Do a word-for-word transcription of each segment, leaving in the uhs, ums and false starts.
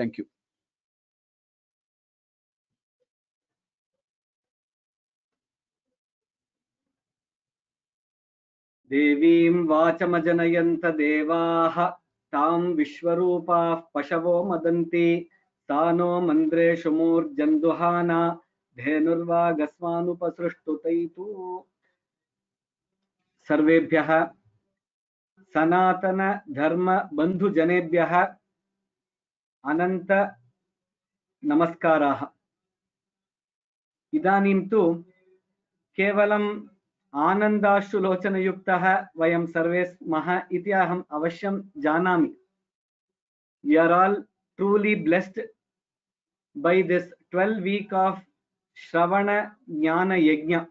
Thank you. देवीं वाचमजनयन्त देवाः तां विश्वरूपाः पशवो मदन्ति सा नो मन्द्रेषु मूर्जन्दुहाना धेनुर्वागस्मानुपसृष्टुतैतु। सर्वेभ्यः सनातन धर्म बन्धुजनेभ्यः अनंत नमस्काराः। इदानीं तु केवलम् आनन्दाश्रुलोचनयुक्तः वयं सर्वे स्मः इति अहम् अवश्यं जानामि। We are all truly blessed by this twelve week of Shravana Jnana Yajna.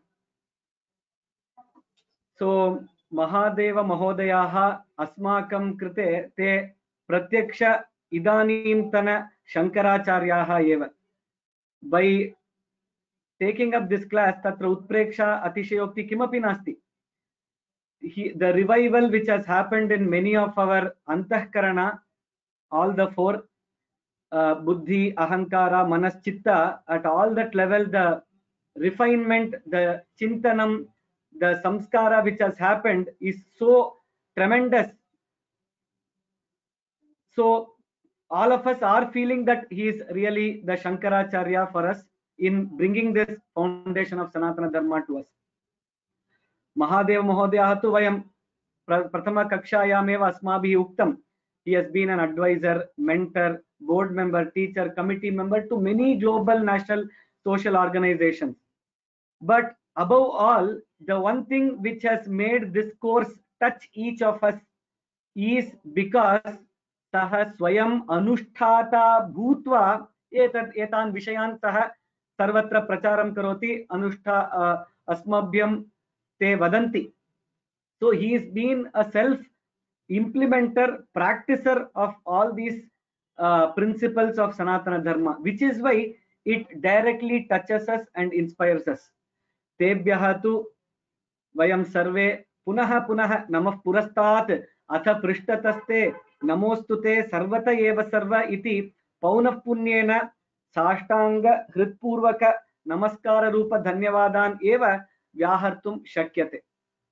So Mahadeva Mahodayaः अस्माकं कृते ते प्रत्यक्ष इदानीन्तन शंकराचार्याः एव. By taking up this class, tatra utpreksha atishayokti kimapi nasti. He, the revival which has happened in many of our antahkarana, all the four, uh, buddhi, ahankara, manas, chitta, at all that level, the refinement, the chintanam, the samskara which has happened is so tremendous. So all of us are feeling that he is really the Shankaracharya for us in bringing this foundation of Sanatana Dharma to us. Mahadeva Mahodaya tu vayam prathama kakshayam asmabhi uktam. He has been an advisor, mentor, board member, teacher, committee member to many global, national, social organizations. But above all, the one thing which has made this course touch each of us is because सः स्वयं अनुष्ठाता भूत्वा एतत् एतान् विषयान् सः सर्वत्र प्रचारं करोति, अनुष्ठा अस्मभ्यं ते वदन्ति. So he is been a self implementer, practicer of all these uh, principles of Sanatana Dharma, which is why it directly touches us and inspires us. Tebhyah tu vayam sarve पुनः पुनः नमः पुरस्तात् अथ पृष्ठतस्ते नमोस्तुते सर्वत एव सर्व इति पौनः पुण्येन साष्टांग हृत्पूर्वक नमस्कार रूप धन्यवादान् एव व्याहर्तुं शक्यते.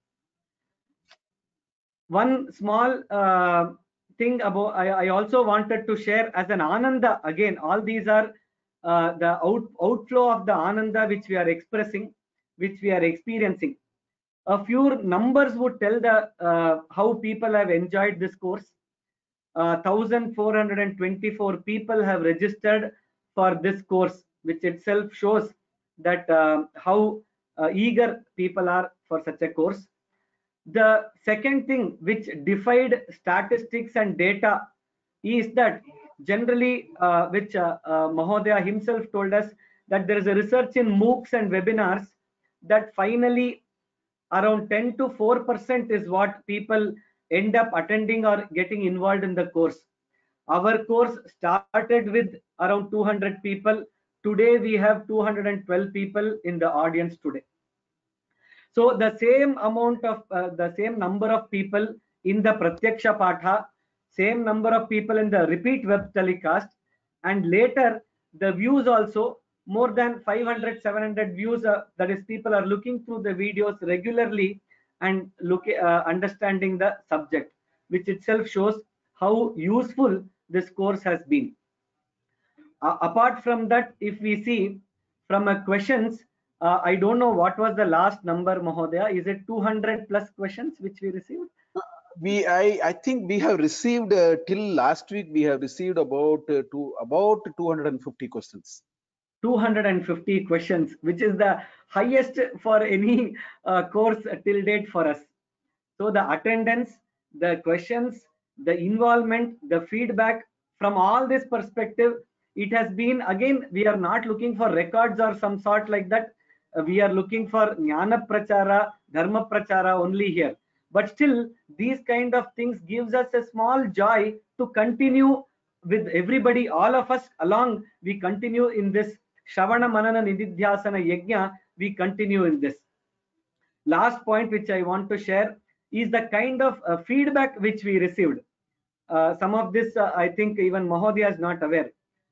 One small uh, thing about I, I also wanted to share as an ananda. Again, all these are uh, the out, outflow of the ananda which we are expressing, which we are experiencing. A few numbers would tell the uh, how people have enjoyed this course. Uh, one thousand four hundred twenty-four people have registered for this course, which itself shows that uh, how uh, eager people are for such a course. The second thing which defied statistics and data is that generally, uh, which uh, uh, Mahodaya himself told us, that there is a research in MOOCs and webinars that finally around ten to four percent is what people end up attending or getting involved in the course. Our course started with around two hundred people. Today we have two hundred twelve people in the audience today. So the same amount of uh, the same number of people in the Pratyaksha Patha, same number of people in the repeat web telecast, and later the views also more than five hundred, seven hundred views. Uh, that is, people are looking through the videos regularly and look uh, understanding the subject, which itself shows how useful this course has been. Uh, apart from that, if we see from a questions, uh, I don't know what was the last number, Mahodaya. Is it two hundred plus questions which we received? We, I, I think we have received uh, till last week. We have received about uh, two, about two hundred fifty questions. two hundred fifty questions, which is the highest for any uh, course till date for us. So the attendance, the questions, the involvement, the feedback, from all this perspective, it has been, again, we are not looking for records or some sort like that. Uh, we are looking for Jnana Prachara, Dharma Prachara only here. But still, these kind of things gives us a small joy to continue with everybody, all of us along. We continue in this Shravana Manana Nididhyasana Yajna, we continue in this. Last point which I want to share is the kind of uh, feedback which we received. Uh, some of this, uh, I think even Mahodaya is not aware.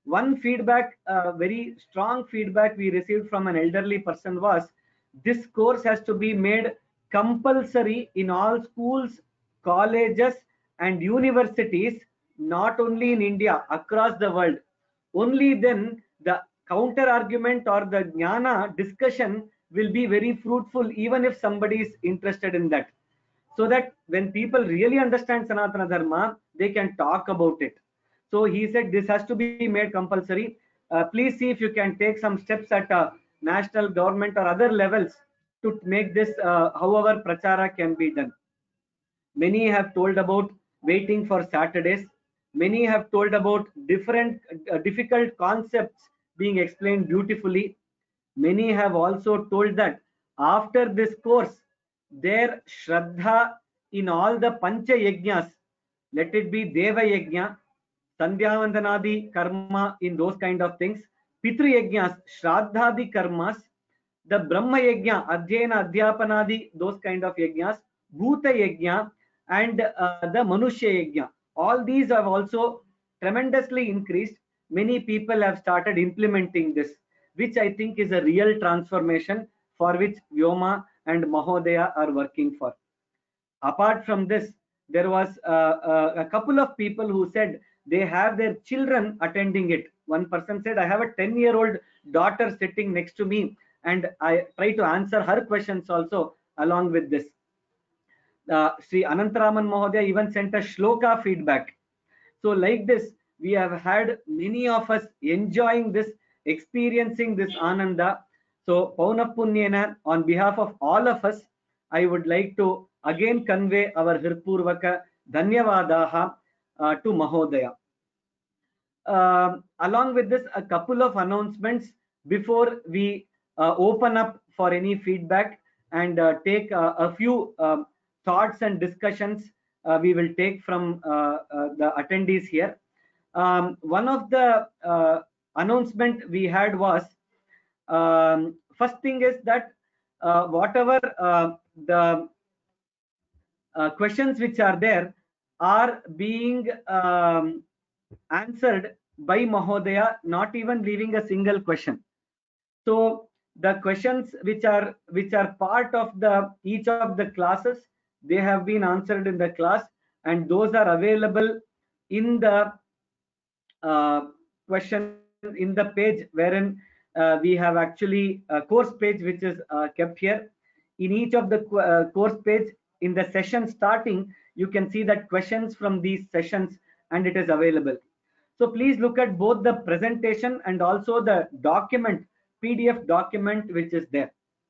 One feedback, uh, very strong feedback we received from an elderly person was, this course has to be made compulsory in all schools, colleges, and universities, not only in India, across the world. Only then the counter argument or the jnana discussion will be very fruitful, even if somebody is interested in that. So that when people really understand Sanatana Dharma, they can talk about it. So he said this has to be made compulsory. Uh, please see if you can take some steps at uh, national government or other levels to make this, uh, however prachara can be done. Many have told about waiting for Saturdays. Many have told about different uh, difficult concepts being explained beautifully. Many have also told that after this course, their Shraddha in all the Pancha Yajnas, let it be Deva Yajna, Sandhyavandanadi karma in those kind of things, Pitru Yajnas, Shraddhadi karmas, the Brahma Yajna, Adhyayana, Adhyapanadi, those kind of Yajnas, Bhuta Yajna, and uh, the Manushya Yajna. All these have also tremendously increased. Many people have started implementing this, which I think is a real transformation for which Vyoma and Mahodaya are working for. Apart from this, there was uh, uh, a couple of people who said they have their children attending it. One person said, I have a ten year old daughter sitting next to me, and I try to answer her questions also along with this. Uh, Sri Anantaraman Mahodaya even sent a shloka feedback. So like this, we have had many of us enjoying this, experiencing this Ananda. So Paunapunyena, on behalf of all of us, I would like to again convey our Hirpurvaka Dhanyavadaha uh, to Mahodaya. Uh, along with this, a couple of announcements before we uh, open up for any feedback and uh, take uh, a few uh, thoughts and discussions uh, we will take from uh, uh, the attendees here. Um, one of the uh, announcement we had was, um, first thing is that uh, whatever uh, the uh, questions which are there are being um, answered by Mahodaya, not even leaving a single question. So the questions which are which are part of the each of the classes, they have been answered in the class, and those are available in the uh, question in the page wherein uh, we have actually a course page which is uh, kept here. In each of the uh, course page, in the session starting, you can see that questions from these sessions, and it is available. So please look at both the presentation and also the document, P D F document which is there.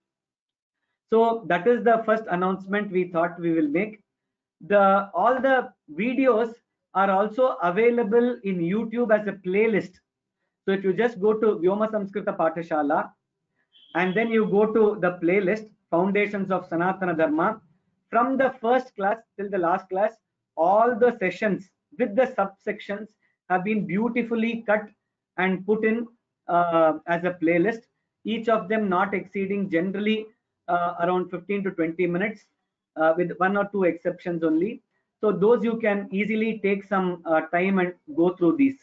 So that is the first announcement we thought we will make. The all the videos are also available in YouTube as a playlist. So if you just go to Vyoma Samskrita Pathashala and then you go to the playlist Foundations of Sanatana Dharma, from the first class till the last class, all the sessions with the subsections have been beautifully cut and put in uh, as a playlist, each of them not exceeding generally uh, around fifteen to twenty minutes, uh, with one or two exceptions only. So those you can easily take some uh, time and go through these.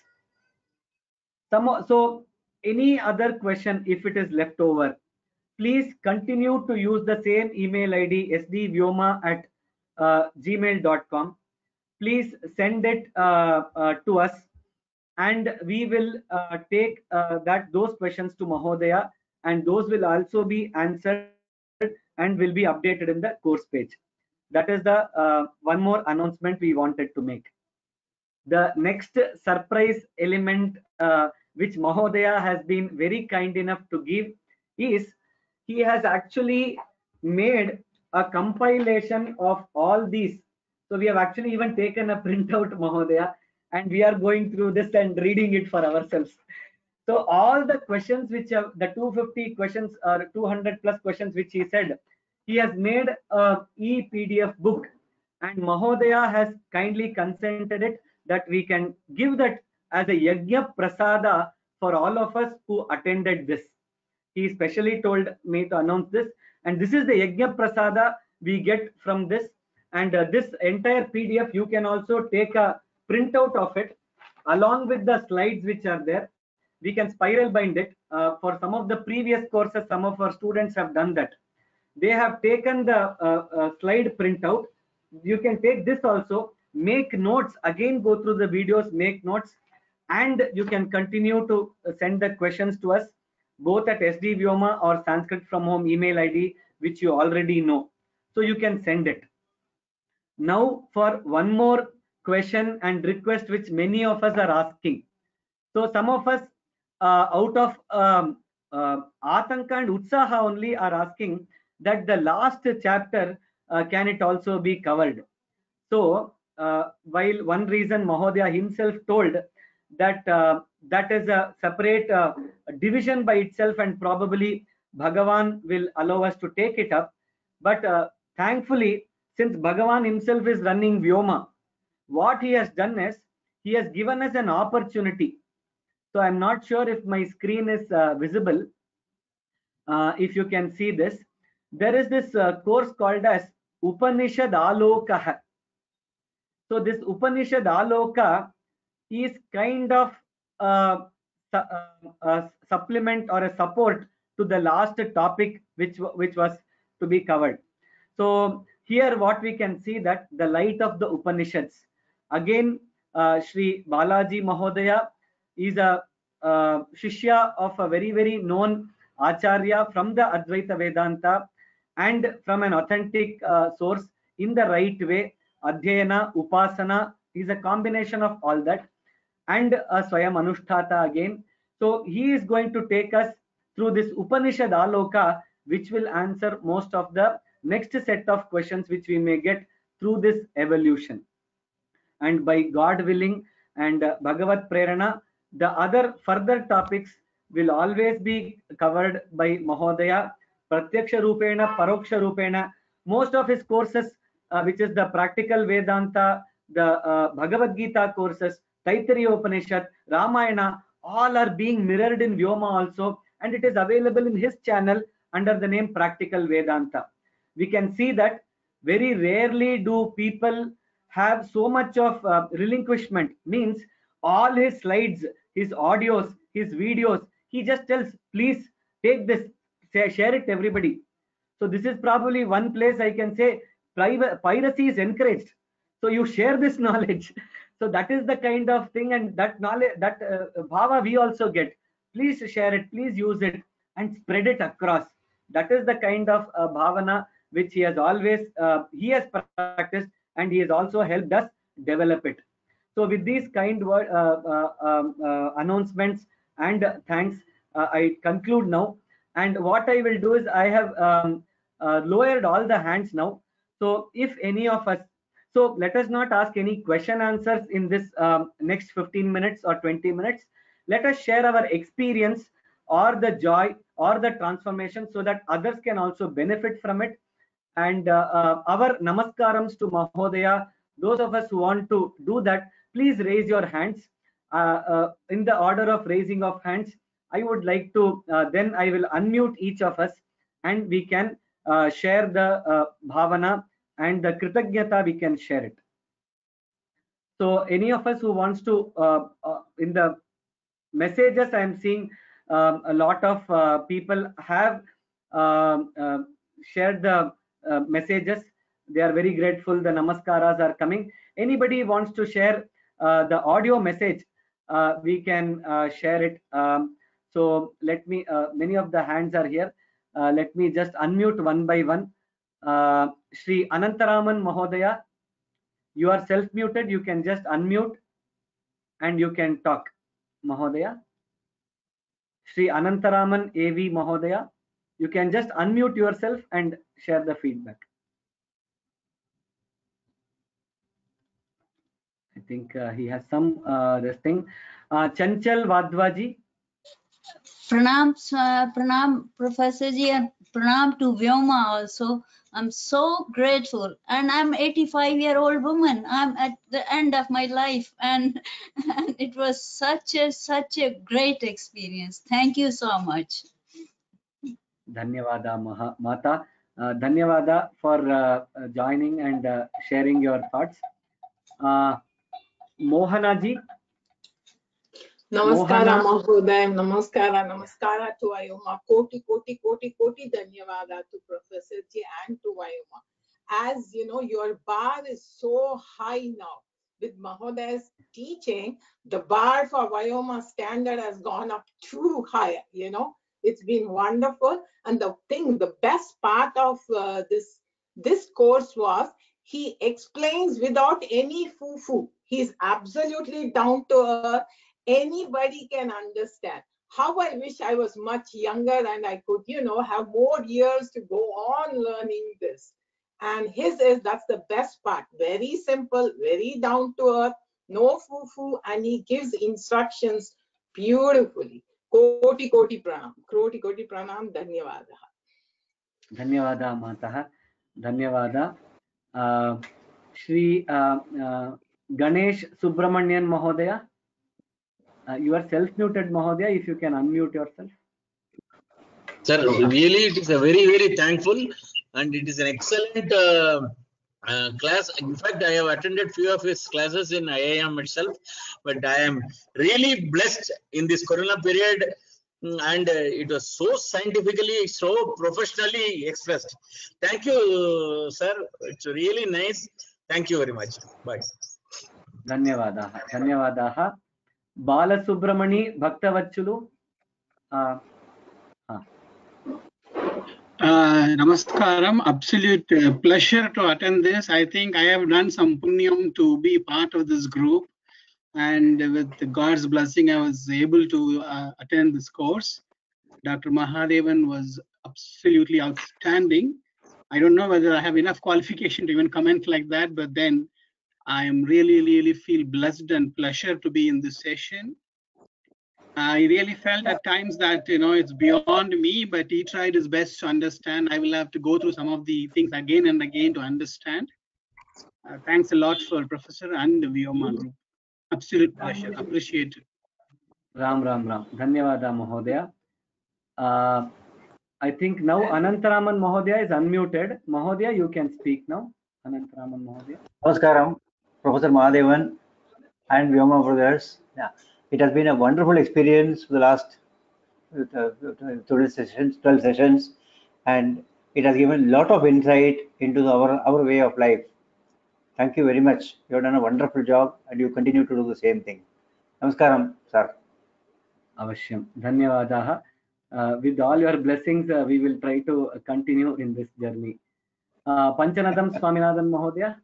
Some, so any other question, if it is left over, please continue to use the same email I D sdvyoma at uh, gmail dot com. Please send it uh, uh, to us, and we will uh, take uh, that those questions to Mahodaya, and those will also be answered and will be updated in the course page. That is the uh, one more announcement we wanted to make. The next surprise element uh, which Mahodaya has been very kind enough to give is he has actually made a compilation of all these. So we have actually even taken a printout, Mahodaya, and we are going through this and reading it for ourselves. So all the questions which have the two hundred fifty questions or two hundred plus questions which he said, he has made a e-P D F book, and Mahodaya has kindly consented it that we can give that as a Yajna Prasada for all of us who attended this. He specially told me to announce this, and this is the Yajna Prasada we get from this, and uh, this entire P D F you can also take a printout of it along with the slides which are there. we can spiral bind it. Uh, for some of the previous courses, some of our students have done that. They have taken the uh, uh, slide printout. You can take this also, make notes, again go through the videos, make notes, and you can continue to send the questions to us, both at S D Vyoma or Sanskrit from Home email I D, which you already know. So you can send it. Now for one more question and request which many of us are asking. So some of us uh, out of um, uh, Atanka and Utsaha only are asking that the last chapter, uh, can it also be covered? So uh, while one reason Mahodaya himself told that uh, that is a separate uh, division by itself, and probably Bhagavan will allow us to take it up. But uh, thankfully, since Bhagavan himself is running Vyoma, what he has done is he has given us an opportunity. So I'm not sure if my screen is uh, visible. Uh, if you can see this, there is this uh, course called as Upanishad Aloka. So this Upanishad Aloka is kind of uh, su uh, a supplement or a support to the last topic which which was to be covered. So here what we can see, that the light of the Upanishads, again uh, Shri Balaji Mahodaya is a uh, shishya of a very very known acharya from the Advaita Vedanta, and from an authentic uh, source in the right way. Adhyayana, Upasana is a combination of all that, and a Swayam Anushtata again. So he is going to take us through this Upanishad Aloka, which will answer most of the next set of questions which we may get through this evolution. And by God willing and uh, Bhagavat Prerana, the other further topics will always be covered by Mahodaya, Pratyaksha Rupena, Paroksha Rupena. Most of his courses, uh, which is the practical Vedanta, the uh, Bhagavad Gita courses, Taittiriya Upanishad, Ramayana, all are being mirrored in Vyoma also, and it is available in his channel under the name Practical Vedanta. We can see that very rarely do people have so much of uh, relinquishment, means all his slides, his audios, his videos, he just tells, please take this, share it everybody. So this is probably one place I can say piracy is encouraged. So you share this knowledge. So that is the kind of thing, and that knowledge, that uh, bhava we also get. Please share it, please use it, and spread it across. That is the kind of uh, bhavana which he has always uh, he has practiced, and he has also helped us develop it. So with these kind word uh, uh, um, uh, announcements and uh, thanks, uh, I conclude now. And what I will do is I have um, uh, lowered all the hands now. So if any of us, so let us not ask any question answers in this um, next fifteen minutes or twenty minutes. Let us share our experience or the joy or the transformation, so that others can also benefit from it. And uh, uh, our namaskarams to Mahodaya. Those of us who want to do that, please raise your hands. Uh, uh, in the order of raising of hands, I would like to, uh, then I will unmute each of us, and we can uh, share the uh, bhavana, and the kritagnyata we can share it. So any of us who wants to, uh, uh, in the messages I am seeing um, a lot of uh, people have um, uh, shared the uh, messages. They are very grateful. The namaskaras are coming. Anybody wants to share uh, the audio message, uh, we can uh, share it. Um, so let me, uh, many of the hands are here. Uh, let me just unmute one by one. Uh, Shri Anantaraman Mahodaya, you are self-muted. You can just unmute and you can talk, Mahodaya. Shri Anantaraman A V Mahodaya, you can just unmute yourself and share the feedback. I think uh, he has some uh, this thing. Uh, Chanchal Vadwaji. Pranam, uh, Pranam, Professor Ji, and Pranam to Vyoma also. I'm so grateful, and I'm eighty-five year old woman. I'm at the end of my life, and, and it was such a such a great experience. Thank you so much. Dhanyavada Maha, Mata. Uh, Dhanyavada for uh, uh, joining and uh, sharing your thoughts. Uh, Mohana ji. Namaskara Mohana. Mahoday, Namaskara, Namaskara to Vyoma. Koti, Koti, Koti, Koti Dhanyavada to Professor Ji and to Vyoma. As you know, your bar is so high now. With Mahoday's teaching, the bar for Vyoma standard has gone up too high, you know. It's been wonderful. And the thing, the best part of uh, this, this course was he explains without any foo-foo. He's absolutely down to earth. Anybody can understand. How I wish I was much younger and I could, you know, have more years to go on learning this. And his is, that's the best part. Very simple, very down to earth, no foo-foo, and he gives instructions beautifully. Koti Koti Pranam. Koti Koti Pranam. Dhanyavada. Dhanyavada Mataha. Dhanyavada. Uh, Shri uh, uh, Ganesh Subramanian Mahodaya. Uh, you are self-muted, Mahodaya. If you can unmute yourself. Sir, really, it is a very, very thankful, and it is an excellent uh, uh, class. In fact, I have attended few of his classes in I I M itself, but I am really blessed in this Corona period, and uh, it was so scientifically, so professionally expressed. Thank you, sir. It's really nice. Thank you very much. Bye. Dhanyavadaha. Dhanyavadaha. Bala Subramani Bhaktavachulu. Uh, uh. Uh, Namaskaram. Absolute uh, pleasure to attend this. I think I have done some punyam to be part of this group, and with God's blessing, I was able to uh, attend this course. Doctor Mahadevan was absolutely outstanding. I don't know whether I have enough qualification to even comment like that, but then I am really, really feel blessed and pleasure to be in this session. I really felt at times that, you know, it's beyond me, but he tried his best to understand. I will have to go through some of the things again and again to understand. Uh, thanks a lot for Professor and the Vyoma group. Absolute pleasure. Appreciate it. Ram Ram Ram. Dhanyavada Mahodaya. Uh, I think now Anantaraman Mahodaya is unmuted. Mahodaya, you can speak now. Anantaraman Mahodaya. Namaskaram, Professor Mahadevan and Vyoma brothers. Yeah, it has been a wonderful experience for the last uh, twelve sessions, twelve sessions, and it has given a lot of insight into our, our way of life. Thank you very much. You have done a wonderful job and you continue to do the same thing. Namaskaram, sir. Avashyam. Dhanyavadaha. Uh, with all your blessings, uh, we will try to continue in this journey. Uh, Panchanatham Swaminathan Mahodaya.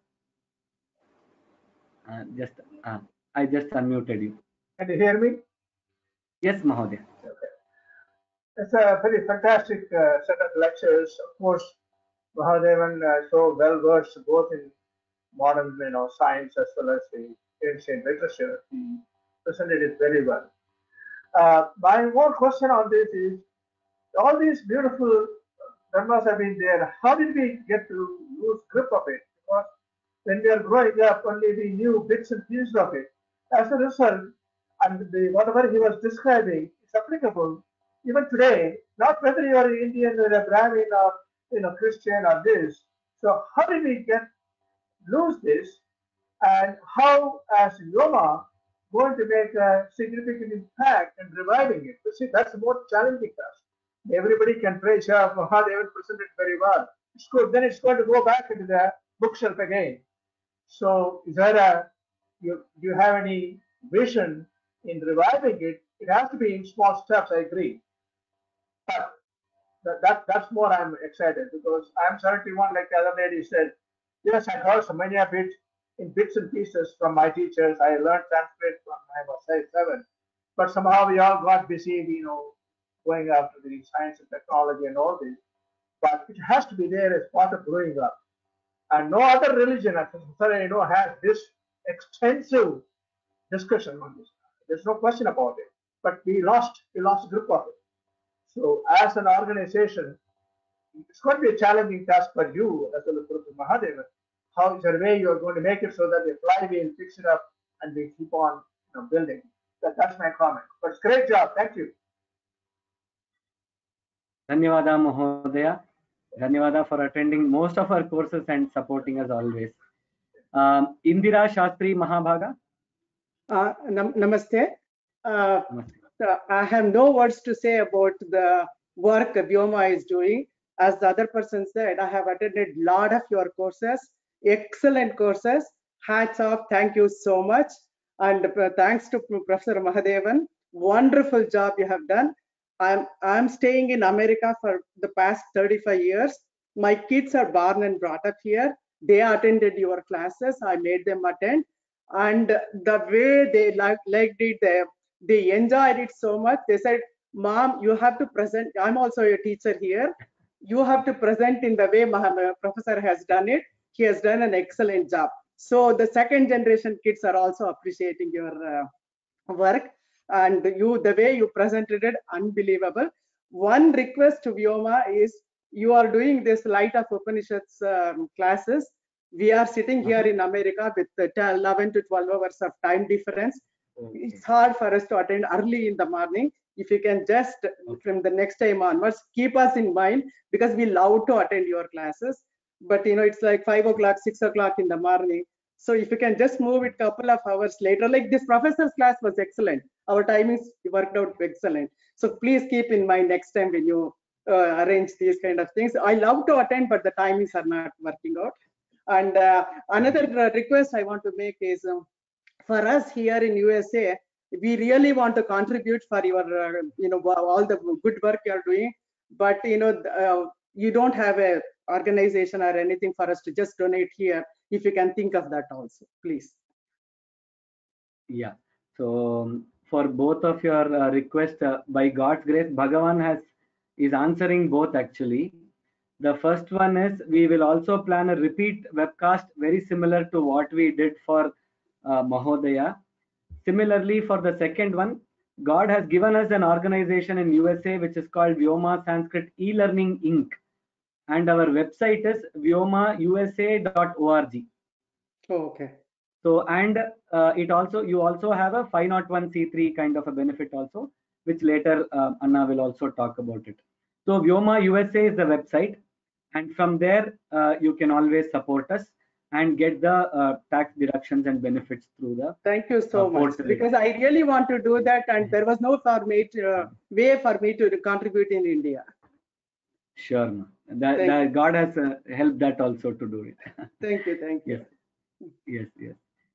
Uh, just, uh, I just unmuted you. Can you hear me? Yes, Mahodaya. Okay. It's a very fantastic uh, set of lectures. Of course, Mahadevan uh, so well versed both in modern, you know, science as well as the ancient literature. He presented it very well. Uh, my one question on this is, all these beautiful dharmas have been there. How did we get to lose grip of it? Because when we are growing up, only we knew bits and pieces of it. As a result, and the, whatever he was describing is applicable even today, not whether you are Indian or a Brahmin or, you know, Christian or this. So how did we get lose this, and how, as Vyoma, going to make a significant impact in reviving it? You see, that's the more challenging task. Everybody can praise her for how they will present it very well. It's good. Then it's going to go back into the bookshelf again. So, is there a you do you have any vision in reviving it? It has to be in small steps. I agree, but that, that that's more I'm excited because I'm seventy-one, like the other lady said. Yes, I heard so many of it in bits and pieces from my teachers. I learned Sanskrit when I was say seven, but somehow we all got busy, you know, going after the science and technology and all this. But it has to be there as part of growing up. And no other religion, as far as I know, has this extensive discussion on this. There's no question about it. But we lost, we lost grip of it. So, as an organization, it's going to be a challenging task for you as well as Professor Mahadevan. How is there a way you are going to make it so that the flywheel picks it up and we keep on, you know, building? That, that's my comment. But it's a great job. Thank you. Dhanyavada Mahodaya. Dhanyavada for attending most of our courses and supporting us always. Um, Indira Shastri Mahabhaga. Uh, nam Namaste. Uh, so I have no words to say about the work Vyoma is doing. As the other person said, I have attended a lot of your courses, excellent courses. Hats off, thank you so much. And uh, thanks to Professor Mahadevan, wonderful job you have done. I'm, I'm staying in America for the past thirty-five years. My kids are born and brought up here. They attended your classes. I made them attend. And the way they liked, liked it, they, they enjoyed it so much. They said, Mom, you have to present. I'm also a teacher here. You have to present in the way my professor has done it. He has done an excellent job. So the second generation kids are also appreciating your uh, work, and you, the way you presented it, unbelievable. One request to Vyoma is, you are doing this Light of Upanishads um, classes. We are sitting here in America with the eleven to twelve hours of time difference. Okay. It's hard for us to attend early in the morning. If you can just, okay, from the next time onwards, keep us in mind, because we love to attend your classes. But you know, it's like five o'clock, six o'clock in the morning. So if you can just move it a couple of hours later, like this professor's class was excellent. Our timings worked out excellent. So please keep in mind next time when you uh, arrange these kind of things. I love to attend, but the timings are not working out. And uh, another uh, request I want to make is, um, for us here in U S A, we really want to contribute for your, uh, you know, all the good work you are doing. But you know, uh, you don't have a organization or anything for us to just donate here. If you can think of that also, please. Yeah. So um, for both of your uh, requests, uh, by God's grace, Bhagavan has is answering both actually. The first one is, we will also plan a repeat webcast very similar to what we did for uh, Mahodaya. Similarly, for the second one, God has given us an organization in U S A which is called Vyoma Sanskrit E-Learning Incorporated. And our website is vyoma u s a dot org. Oh, okay. So, and uh, it also, you also have a five oh one c three kind of a benefit also, which later uh, Anna will also talk about it. So Vyoma U S A is the website, and from there uh, you can always support us and get the uh, tax deductions and benefits through the. Thank you so uh, much, because I really want to do that, and there was no for me to, uh, way for me to contribute in India. Sure, ma. That, that God has uh, helped that also to do it. Thank you, thank you. Yes, yes, yes.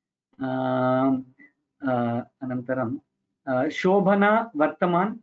Um, uh, Anantaram, uh, Shobhana Vartaman.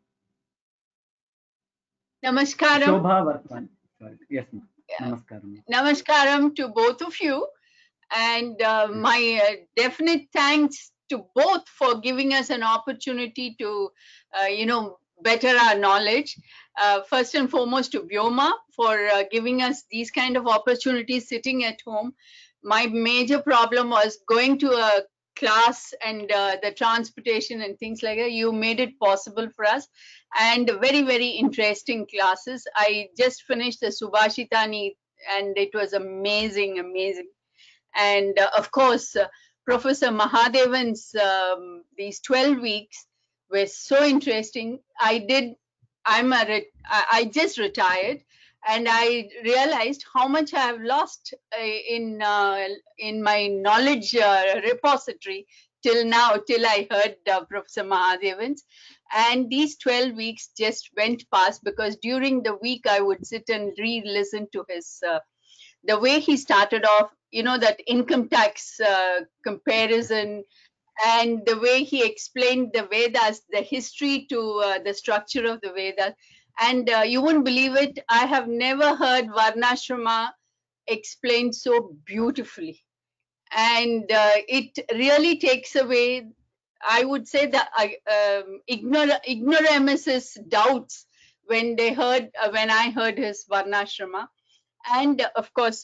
Namaskaram. Shobha Vartaman. Sorry. Yes, ma'am. Yeah. Namaskaram. Namaskaram to both of you. And uh, my uh, definite thanks to both for giving us an opportunity to, uh, you know, better our knowledge. Uh, first and foremost to Vyoma for uh, giving us these kind of opportunities sitting at home. My major problem was going to a class and uh, the transportation and things like that. You made it possible for us, and very, very interesting classes. I just finished the Subhashitani and it was amazing, amazing. And uh, of course, uh, Professor Mahadevan's um, these twelve weeks were so interesting. I did, I'm a, re I just retired, and I realized how much I have lost uh, in uh, in my knowledge uh, repository till now, till I heard uh, Professor Mahadevan's. And these twelve weeks just went past, because during the week I would sit and re-listen to his, uh, the way he started off, you know, that income tax uh, comparison, and the way he explained the Vedas, the history to uh, the structure of the Vedas. And uh, you wouldn't believe it, I have never heard Varnashrama explained so beautifully. And uh, it really takes away, I would say, the uh, um, ignor ignoramus's doubts when they heard, uh, when I heard his Varnashrama. And of course,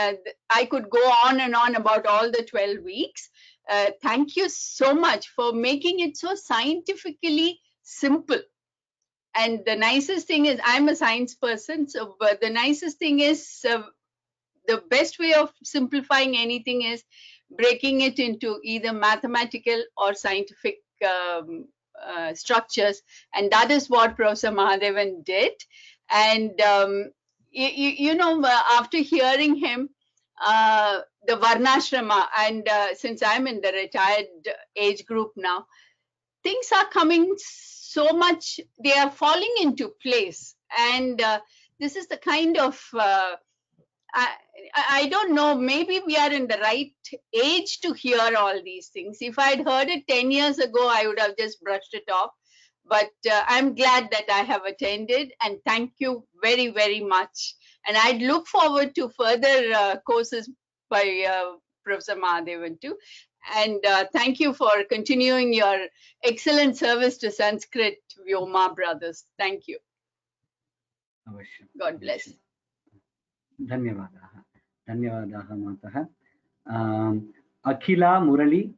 I could go on and on about all the twelve weeks. Uh, thank you so much for making it so scientifically simple. And the nicest thing is, I'm a science person, so but the nicest thing is, uh, the best way of simplifying anything is breaking it into either mathematical or scientific um, uh, structures. And that is what Professor Mahadevan did. And um, you, you know, after hearing him, uh, the Varnashrama, and uh, since I'm in the retired age group now, things are coming so much, they are falling into place. And uh, this is the kind of, uh, I, I don't know, maybe we are in the right age to hear all these things. If I'd heard it ten years ago, I would have just brushed it off. But uh, I'm glad that I have attended, and thank you very, very much. And I'd look forward to further uh, courses by uh, Professor Mahadevan too. And uh, thank you for continuing your excellent service to Sanskrit Vyoma brothers. Thank you. अवश्यं God bless. धन्यवादाः धन्यवादाः मातः um, Akhila Murali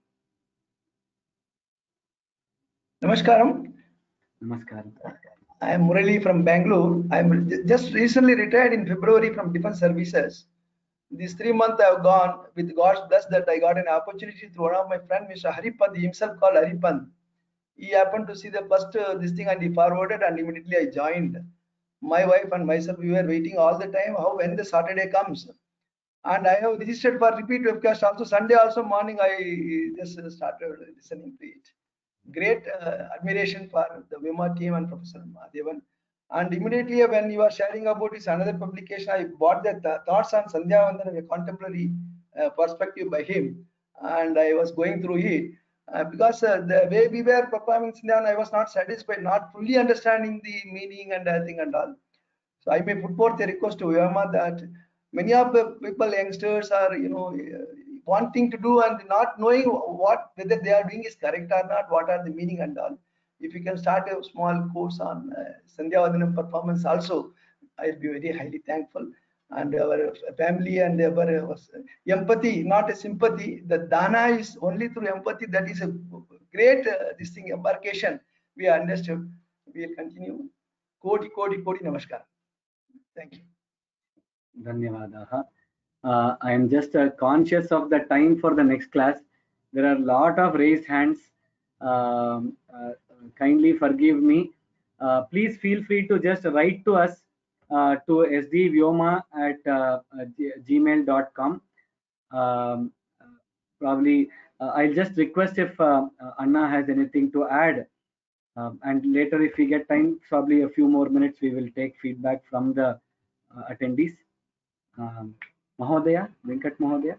Namaskaram. नमस्कारम् I am Murali from Bangalore. I am just recently retired in February from Defence Services. These three months I have gone with God's bless that I got an opportunity through one of my friend, Mister Haripant, himself called Haripant. He happened to see the first uh, this thing and he forwarded, and immediately I joined. My wife and myself, we were waiting all the time how when the Saturday comes. And I have registered for repeat webcast also. Sunday also morning I just started listening to it. Great uh, admiration for the Vyoma team and Professor Mahadevan. And immediately when you are sharing about this another publication, I bought the th thoughts on Sandhya Vandana, a contemporary uh, perspective by him, and I was going through it uh, because uh, the way we were performing Sandhya Vandana, I was not satisfied, not fully understanding the meaning and everything and all. So I may put forth a request to Vyoma that many of the people, youngsters, are you know uh, wanting to do and not knowing what whether they are doing is correct or not, what are the meaning and all. If you can start a small course on uh, Sandhya Vandanam performance also, I'll be very highly thankful. And our family and our uh, empathy, not a sympathy. The dana is only through empathy. That is a great uh, this thing embarkation. We understood. We will continue. Koti, koti, koti, namaskar. Thank you. धन्यवादाः uh, I am just uh, conscious of the time for the next class. There are a lot of raised hands. Um, uh, kindly forgive me. Uh, please feel free to just write to us uh, to sdvyoma at uh, gmail dot com. Um, probably uh, I'll just request if uh, uh, Anna has anything to add. Um, and later, if we get time, probably a few more minutes, we will take feedback from the uh, attendees. Um, Mahodaya, Venkat Mahodaya.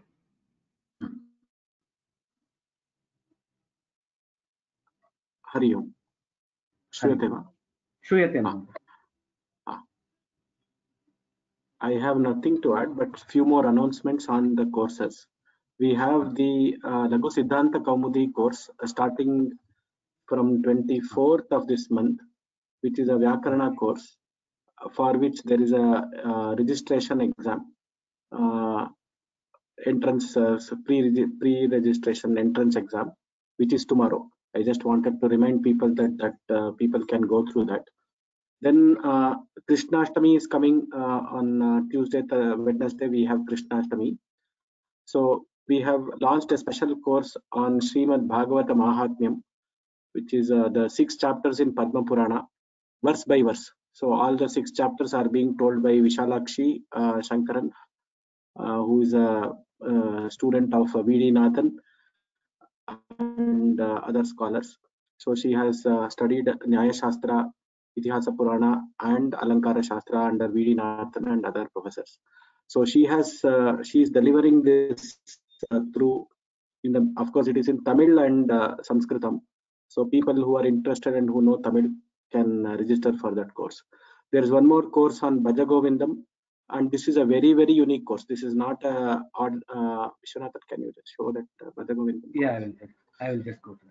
Hari Om. Shruyate va? Shruyate va. I have nothing to add, but few more announcements on the courses. We have the uh, Lagu Siddhanta Kaumudi course uh, starting from twenty-fourth of this month, which is a Vyakarana course, uh, for which there is a uh, registration exam, uh, entrance, uh, pre-registration entrance exam, which is tomorrow. I just wanted to remind people that that uh, people can go through that. Then uh, Krishnashtami is coming uh, on uh, Tuesday, uh, Wednesday. We have Krishnashtami. So we have launched a special course on Srimad Bhagavata Mahatmyam, which is uh, the six chapters in Padma Purana, verse by verse. So all the six chapters are being told by Vishalakshi uh, Shankaran, uh, who is a, a student of uh, V D Nathan and uh, other scholars. So she has uh, studied Nyaya Shastra, Itihasa Purana and Alankara Shastra under V D Nathan and other professors. So she has uh, she is delivering this uh, through, in the, of course it is in Tamil and uh, Sanskritam. So people who are interested and who know Tamil can uh, register for that course. There is one more course on Bhaja Govindam, and this is a very very unique course. This is not a odd. Uh, Vishwanathan, can you just show that uh, Bhaja Govindam? Yeah, I will just, I will just go to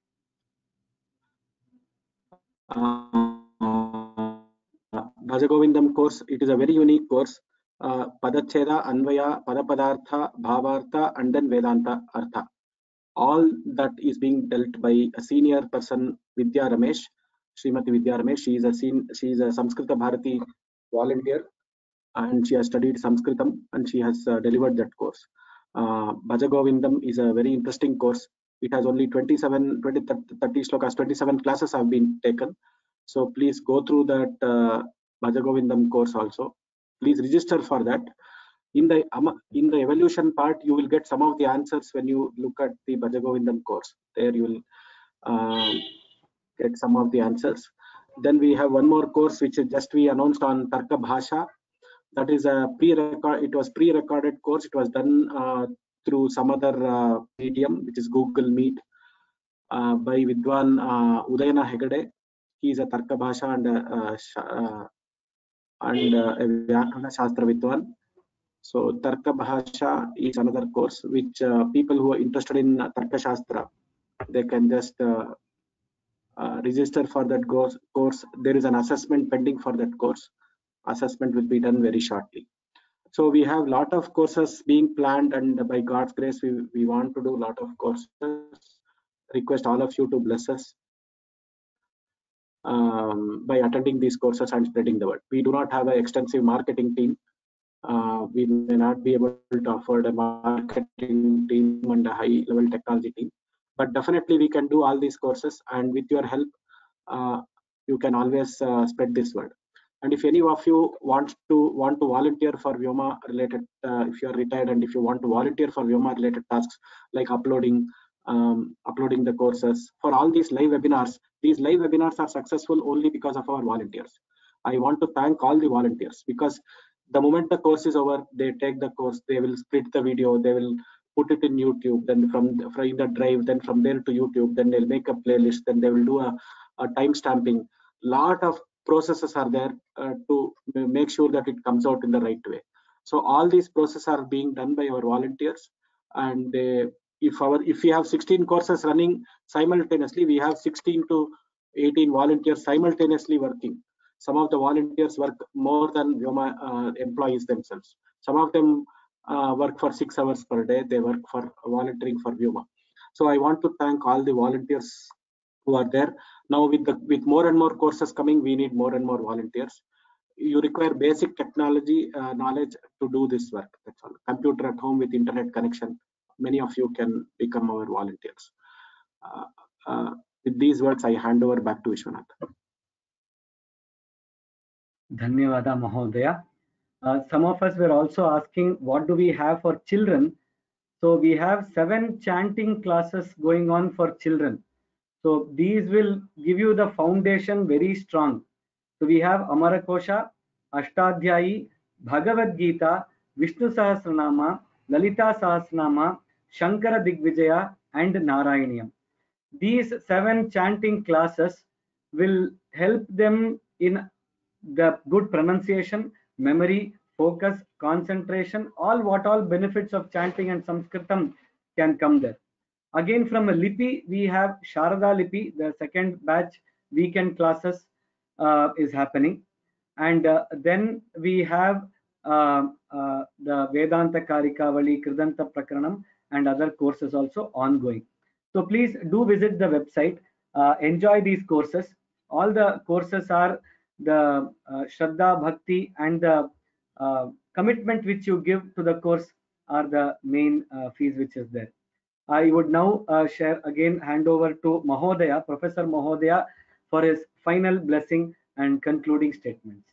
that. Uh, Bhaja Govindam course, it is a very unique course. Uh, Padacheda, Anvaya, Padapadartha, Bhavartha, and then Vedanta Artha. All that is being dealt by a senior person, Vidya Ramesh, Srimati Vidya Ramesh. She is a sen she is a Samskrita Bharati volunteer, and she has studied Sanskritam and she has uh, delivered that course. Uh, Bhaja Govindam is a very interesting course. It has only twenty-seven, twenty, thirty shlokas, twenty-seven classes have been taken. So please go through that uh, Bhaja Govindam course also. Please register for that. In the in the evaluation part, you will get some of the answers when you look at the Bhaja Govindam course. There you will uh, get some of the answers. Then we have one more course which is just we announced on Tarka Bhasha. That is a pre-record. It was pre-recorded course. It was done uh, through some other uh, medium, which is Google Meet, uh, by Vidwan uh, Udayana Hegade. He is a Tarka Bhasha and uh, uh, and uh, a Vyakarana Shastra Vidwan. So Tarka Bhasha is another course which uh, people who are interested in uh, Tarka Shastra, they can just uh, uh, register for that course. Course. There is an assessment pending for that course. Assessment will be done very shortly. So we have a lot of courses being planned, and by God's grace, we, we want to do a lot of courses. Request all of you to bless us um, by attending these courses and spreading the word. We do not have an extensive marketing team. Uh, we may not be able to afford a marketing team and a high level technology team, but definitely we can do all these courses, and with your help, uh, you can always uh, spread this word. And if any of you want to want to volunteer for Vyoma related, uh, if you are retired and if you want to volunteer for Vyoma related tasks like uploading, um, uploading the courses for all these live webinars, these live webinars are successful only because of our volunteers. I want to thank all the volunteers, because the moment the course is over, they take the course, they will split the video, they will put it in YouTube, then from, from the drive, then from there to YouTube, then they'll make a playlist, then they will do a, a time stamping. Lot of processes are there uh, to make sure that it comes out in the right way. So all these processes are being done by our volunteers, and they, if our if we have sixteen courses running simultaneously, we have sixteen to eighteen volunteers simultaneously working. Some of the volunteers work more than Vyoma uh, employees themselves. Some of them uh, work for six hours per day. They work for volunteering for Vyoma. So I want to thank all the volunteers who are there. Now with the with more and more courses coming, we need more and more volunteers. You require basic technology uh, knowledge to do this work. That's all. Computer at home with internet connection. Many of you can become our volunteers. Uh, uh, with these words, I hand over back to Vishwanath. Dhanyavada Mahodaya. Uh, some of us were also asking, what do we have for children? So we have seven chanting classes going on for children. So these will give you the foundation very strong. So we have Amarakosha, Ashtadhyayi, Bhagavad Gita, Vishnu Sahasranama, Lalita Sahasranama, Shankara Digvijaya, and Narayaniam. These seven chanting classes will help them in the good pronunciation, memory, focus, concentration, all what all benefits of chanting and Sanskritam can come there. Again, from a Lipi, we have Sharada Lipi, the second batch weekend classes uh, is happening. And uh, then we have uh, uh, the Vedanta Karikavali, Kridanta Prakaranam, and other courses also ongoing. So please do visit the website, uh, enjoy these courses. All the courses are the uh, Shraddha, Bhakti, and the uh, commitment which you give to the course are the main uh, fees which is there. I would now uh, share again, hand over to Mahodaya, Professor Mahodaya, for his final blessing and concluding statements.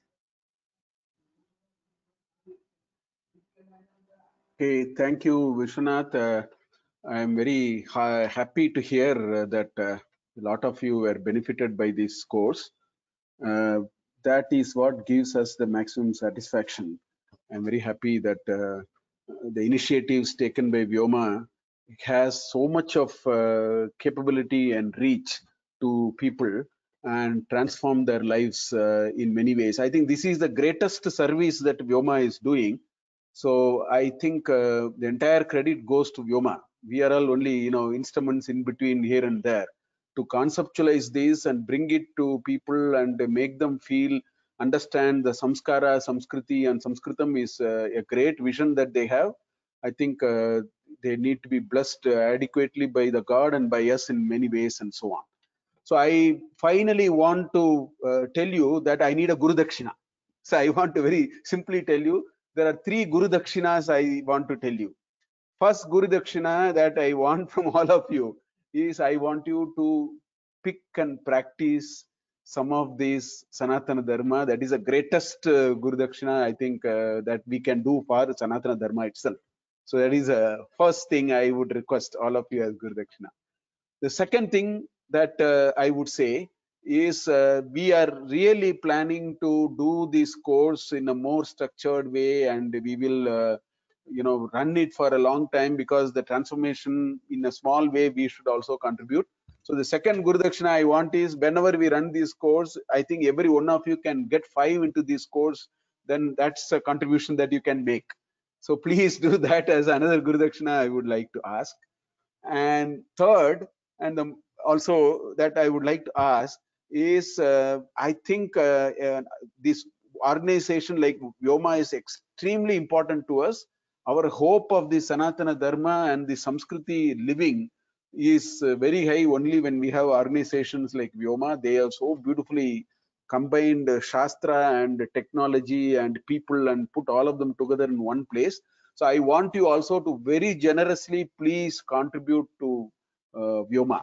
Okay, thank you, Vishwanath. Uh, I am very ha happy to hear uh, that uh, a lot of you were benefited by this course. Uh, that is what gives us the maximum satisfaction. I'm very happy that uh, the initiatives taken by Vyoma has so much of uh, capability and reach to people and transform their lives uh, in many ways. I think this is the greatest service that Vyoma is doing. So I think uh, the entire credit goes to Vyoma. We are all only, you know, instruments in between here and there to conceptualize this and bring it to people and make them feel, understand the samskara, samskriti, and samskritam is uh, a great vision that they have. I think uh, they need to be blessed uh, adequately by the God and by us in many ways and so on. So I finally want to uh, tell you that I need a Guru Dakshina. So I want to very simply tell you, there are three Guru Dakshinas I want to tell you. First Guru Dakshina that I want from all of you is I want you to pick and practice some of these Sanatana Dharma. That is the greatest uh, Guru Dakshina I think uh, that we can do for Sanatana Dharma itself. So that is the uh, first thing I would request all of you as Guru Dakshina. The second thing that uh, I would say is uh, we are really planning to do this course in a more structured way, and we will uh, you know run it for a long time, because the transformation in a small way we should also contribute. So the second Guru Dakshina I want is, whenever we run this course, I think every one of you can get five into this course, then that's a contribution that you can make. So please do that as another Guru Dakshina I would like to ask. And third, and the, also that I would like to ask is, uh, I think uh, uh, this organization like Vyoma is extremely important to us. Our hope of the Sanatana Dharma and the Samskriti living is uh, very high only when we have organizations like Vyoma. They are so beautifully combined uh, Shastra and technology and people, and put all of them together in one place. So I want you also to very generously please contribute to uh, Vyoma.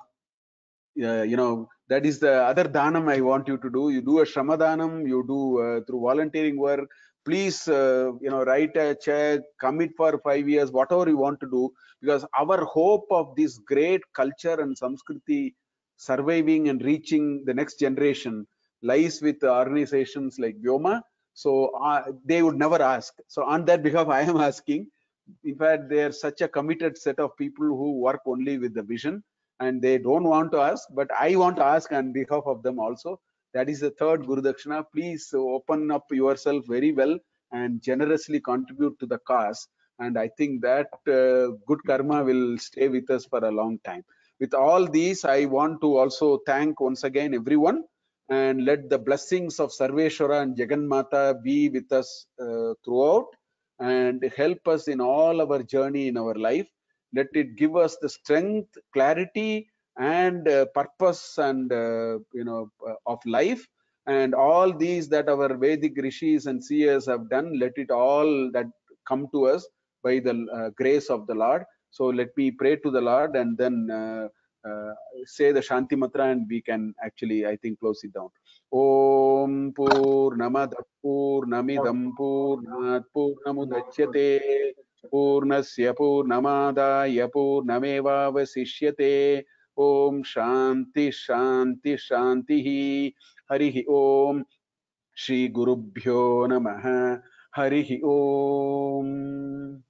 Uh, you know, that is the other dhanam I want you to do. You do a shramadhanam, you do uh, through volunteering work. Please, uh, you know, write a check, commit for five years, whatever you want to do, because our hope of this great culture and Samskriti surviving and reaching the next generation lies with organizations like Vyoma. So uh, they would never ask. So on that behalf, I am asking. In fact, they are such a committed set of people who work only with the vision, and they don't want to ask, but I want to ask on behalf of them also. That is the third Guru Dakshina. Please open up yourself very well and generously contribute to the cause. And I think that uh, good karma will stay with us for a long time. With all these, I want to also thank once again everyone, and let the blessings of Sarveshwara and Jagannatha be with us uh, throughout, and help us in all our journey in our life. Let it give us the strength, clarity, and uh, purpose, and uh, you know uh, of life, and all these that our Vedic rishis and seers have done. Let it all that come to us by the uh, grace of the Lord. So let me pray to the Lord, and then uh, uh, say the Shanti Mantra, and we can actually, I think, close it down. Om Purnamada Purnamidam Purnat Purnamudachyate Purnasya Purnamadaya Purnamevavasishyate. Om Shanti Shanti Shanti. Harihi Om. Shri Gurubhyo Namaha. Harihi Om.